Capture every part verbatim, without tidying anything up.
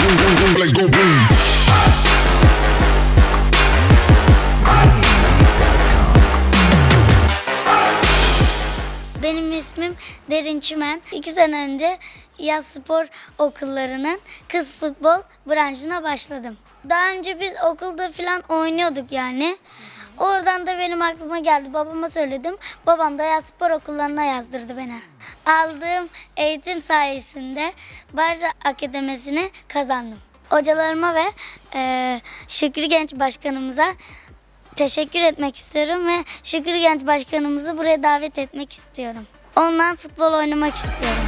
Let's go boom. Benim ismim Derin Çimen. İki sene önce yaz spor okullarının kız futbol branşına başladım. Daha önce biz okulda falan oynuyorduk yani. Oradan da benim aklıma geldi. Babama söyledim. Babam da yaz spor okullarına yazdırdı beni. Aldığım eğitim sayesinde Barca Akademisi'ni kazandım. Hocalarıma ve e, Şükrü Genç Başkanımıza teşekkür etmek istiyorum ve Şükrü Genç Başkanımızı buraya davet etmek istiyorum. Onunla futbol oynamak istiyorum.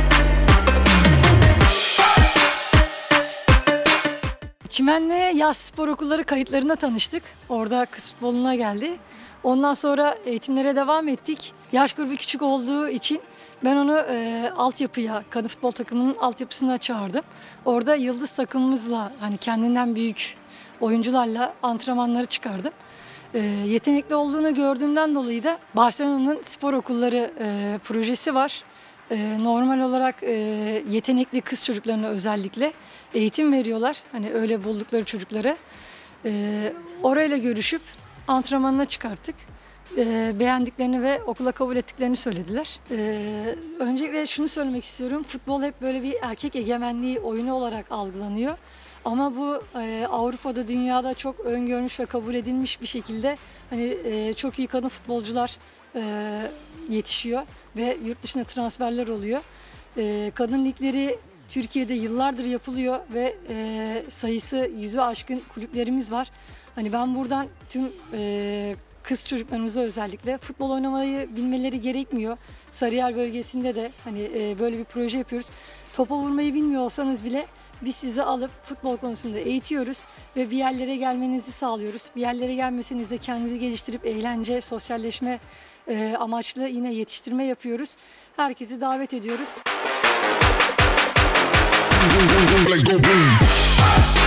Çimen'le yaz spor okulları kayıtlarına tanıştık. Orada kız futboluna geldi. Ondan sonra eğitimlere devam ettik. Yaş grubu küçük olduğu için ben onu e, altyapıya, kadın futbol takımının altyapısına çağırdım. Orada yıldız takımımızla, hani kendinden büyük oyuncularla antrenmanları çıkardım. E, yetenekli olduğunu gördüğümden dolayı da Barcelona'nın spor okulları e, projesi var. E, normal olarak e, yetenekli kız çocuklarına özellikle eğitim veriyorlar. Hani öyle buldukları çocuklara. E, orayla görüşüp antrenmanına çıkarttık. E, beğendiklerini ve okula kabul ettiklerini söylediler. E, öncelikle şunu söylemek istiyorum. Futbol hep böyle bir erkek egemenliği oyunu olarak algılanıyor. Ama bu e, Avrupa'da, dünyada çok öngörmüş ve kabul edilmiş bir şekilde hani e, çok iyi kadın futbolcular e, yetişiyor ve yurt dışına transferler oluyor. E, kadın ligleri Türkiye'de yıllardır yapılıyor ve e, sayısı yüzü aşkın kulüplerimiz var. Hani ben buradan tüm e, kız çocuklarımıza özellikle futbol oynamayı bilmeleri gerekmiyor. Sarıyer bölgesinde de hani e, böyle bir proje yapıyoruz. Topa vurmayı bilmiyor olsanız bile biz sizi alıp futbol konusunda eğitiyoruz ve bir yerlere gelmenizi sağlıyoruz. Bir yerlere gelmeseniz de kendinizi geliştirip eğlence, sosyalleşme e, amaçlı yine yetiştirme yapıyoruz. Herkesi davet ediyoruz. Let's go boom.